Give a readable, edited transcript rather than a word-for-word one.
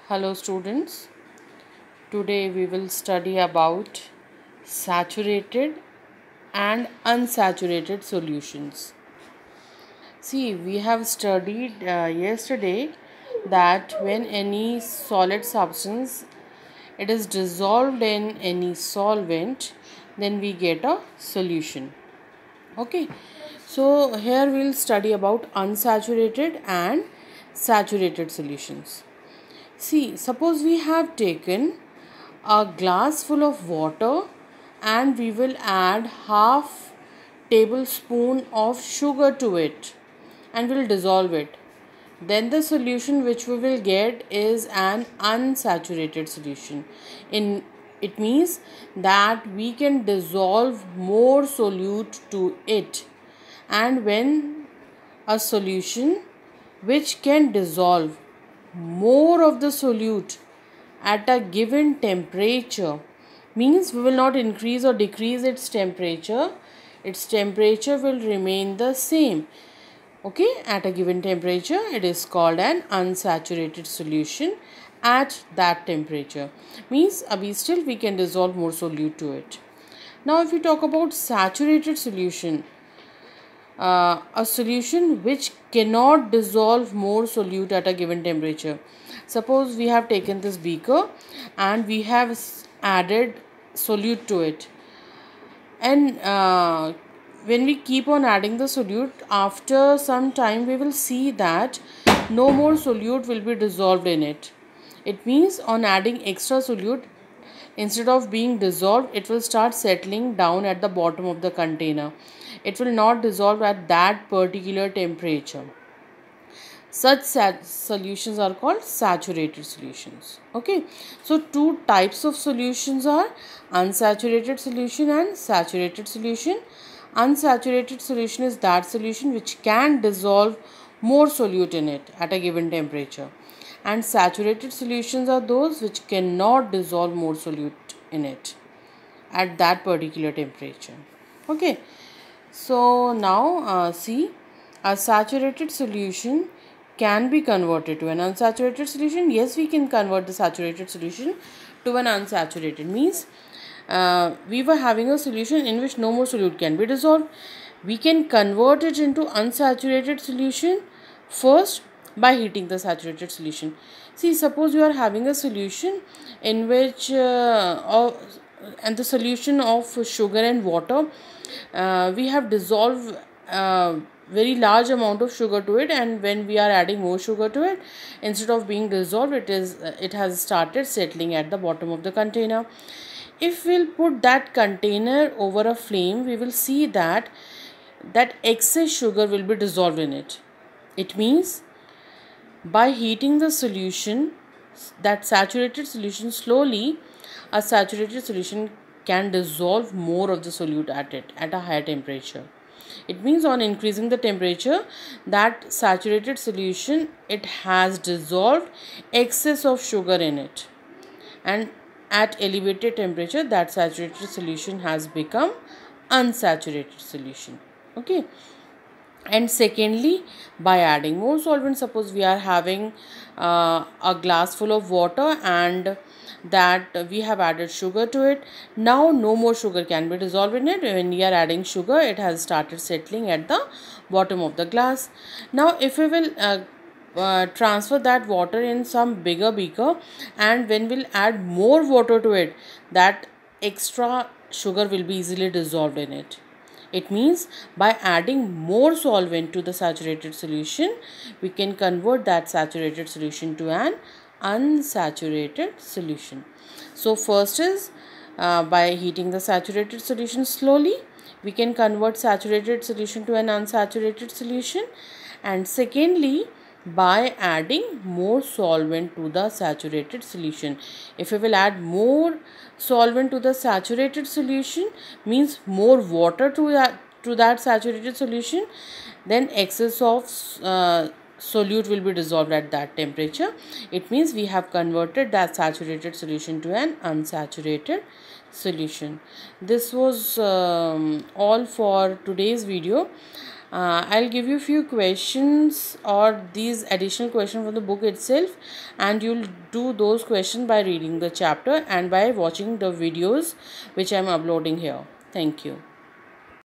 Hello students, today we will study about saturated and unsaturated solutions. See, we have studied yesterday that when any solid substance it is dissolved in any solvent, then we get a solution. Okay, so here we will study about unsaturated and saturated solutions. See, suppose we have taken a glass full of water and we will add half tablespoon of sugar to it and we'll dissolve it. Then the solution which we will get is an unsaturated solution. It means that we can dissolve more solute to it. And when a solution which can dissolve more of the solute at a given temperature means we will not increase or decrease its temperature will remain the same. Okay, at a given temperature it is called an unsaturated solution. At that temperature means still we can dissolve more solute to it. Now if we talk about saturated solution, a solution which cannot dissolve more solute at a given temperature. Suppose we have taken this beaker and we have added solute to it, and when we keep on adding the solute, after some time we will see that no more solute will be dissolved in it. It means on adding extra solute, instead of being dissolved, it will start settling down at the bottom of the container. It will not dissolve at that particular temperature. Such solutions are called saturated solutions. Okay, so two types of solutions are unsaturated solution and saturated solution. Unsaturated solution is that solution which can dissolve more solute in it at a given temperature, and saturated solutions are those which cannot dissolve more solute in it at that particular temperature. Okay, so now see, a saturated solution can be converted to an unsaturated solution. Yes, we can convert the saturated solution to an unsaturated. Means we were having a solution in which no more solute can be dissolved. We can convert it into unsaturated solution first by heating the saturated solution. See, suppose you are having a solution in which and the solution of sugar and water, we have dissolved very large amount of sugar to it, and when we are adding more sugar to it, instead of being dissolved, it has started settling at the bottom of the container. If we'll put that container over a flame, we will see that excess sugar will be dissolved in it. It means by heating the solution, that saturated solution slowly, a saturated solution can dissolve more of the solute at a higher temperature. It means on increasing the temperature, that saturated solution, it has dissolved excess of sugar in it, and at elevated temperature that saturated solution has become unsaturated solution. Okay, and secondly, by adding more solvent, suppose we are having a glass full of water and that we have added sugar to it. Now no more sugar can be dissolved in it. When we are adding sugar, it has started settling at the bottom of the glass. Now if we will transfer that water in some bigger beaker, and when we'll add more water to it, that extra sugar will be easily dissolved in it. It means by adding more solvent to the saturated solution, we can convert that saturated solution to an unsaturated solution. So first is by heating the saturated solution slowly, we can convert saturated solution to an unsaturated solution, and secondly, by adding more solvent to the saturated solution. If we will add more solvent to the saturated solution, means more water to that saturated solution, then excess of solute will be dissolved at that temperature. It means we have converted that saturated solution to an unsaturated solution. This was all for today's video. I'll give you few questions or these additional questions from the book itself, and you'll do those questions by reading the chapter and by watching the videos which I'm uploading here. Thank you.